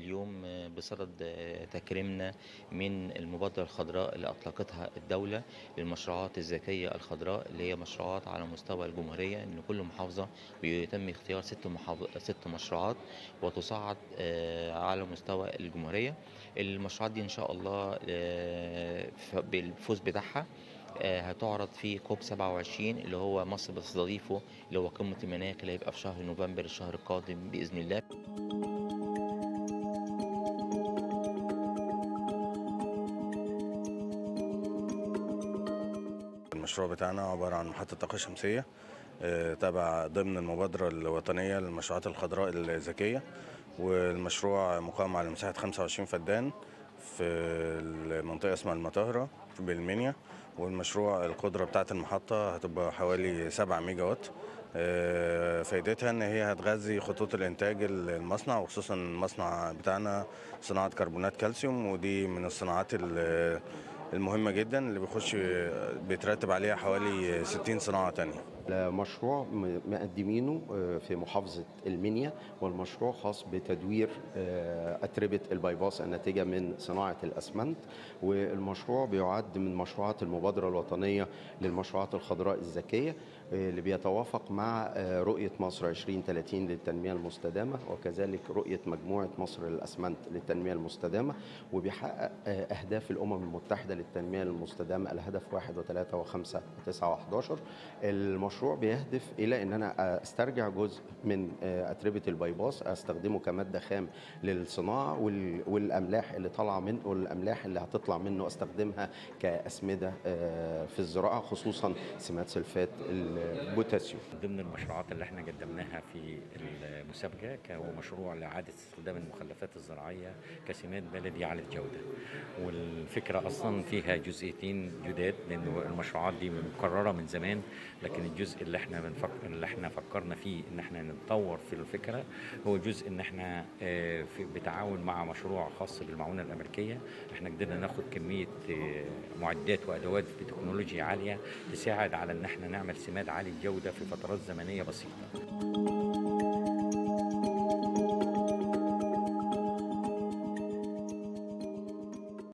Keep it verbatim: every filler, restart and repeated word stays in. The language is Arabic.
اليوم بصدد تكريمنا من المبادرة الخضراء اللي أطلقتها الدولة للمشروعات الذكية الخضراء، اللي هي مشروعات على مستوى الجمهورية، إن كل محافظة بيتم اختيار ست محافظ... ست مشروعات وتصعد آه، على مستوى الجمهورية. المشروعات دي إن شاء الله آه، ف- بالفوز بتاعها آه، هتعرض في كوب سبعة وعشرين اللي هو مصر بتستضيفه، اللي هو قمة المناخ اللي هيبقى في شهر نوفمبر الشهر القادم بإذن الله. المشروع بتاعنا عبارة عن محطة طاقة شمسية آه، تابع ضمن المبادرة الوطنية للمشروعات الخضراء الذكية. والمشروع مقام على مساحة خمسة وعشرين فدان في المنطقة اسمها المطاهرة بالمنيا. والمشروع القدرة بتاعة المحطة هتبقى حوالي سبعة ميجا وات. آه، فايدتها ان هي هتغذي خطوط الانتاج المصنع، وخصوصا المصنع بتاعنا صناعة كربونات كالسيوم، ودي من الصناعات ال- المهمة جدا اللي بيخش بيترتب عليها حوالي ستين صناعة تانية. مشروع م- مقدمينه آه، في محافظة المنيا، والمشروع خاص بتدوير آه، أتربة البايباس الناتجة من صناعة الأسمنت. والمشروع بيعد من مشروعات المبادرة الوطنية للمشروعات الخضراء الذكية، آه، اللي بيتوافق مع آه، رؤية مصر عشرين ثلاثين للتنمية المستدامة، وكذلك رؤية مجموعة مصر للأسمنت للتنمية المستدامة. وبيحقق آه، أهداف الأمم المتحدة للتنمية المستدامة، الهدف واحد وثلاثة وخمسة وتسعة وحداشر. المشروع بيهدف الى ان انا استرجع جزء من اتربه البايباس، استخدمه كماده خام للصناعه، وال- والاملاح اللي طالعه منه والاملاح اللي هتطلع منه استخدمها كاسمده آه، في الزراعه، خصوصا سمات سلفات البوتاسيوم. ضمن المشروعات اللي احنا قدمناها في المسابقة هو مشروع لإعادة استخدام المخلفات الزراعية كسمات بلدي عالي الجودة. والفكرة أصلا فيها جزئيتين جداد، لأن المشروعات دي مكررة من زمان، لكن الجزء اللي احنا بنفكر اللي احنا فكرنا فيه ان احنا نتطور في الفكرة هو جزء ان احنا آه، في بتعاون مع مشروع خاص بالمعونة الأمريكية. احنا قدرنا ناخد كمية آه، معدات وأدوات بتكنولوجيا عالية تساعد على ان احنا نعمل سماد عالي الجودة في فترات زمنية بسيطة.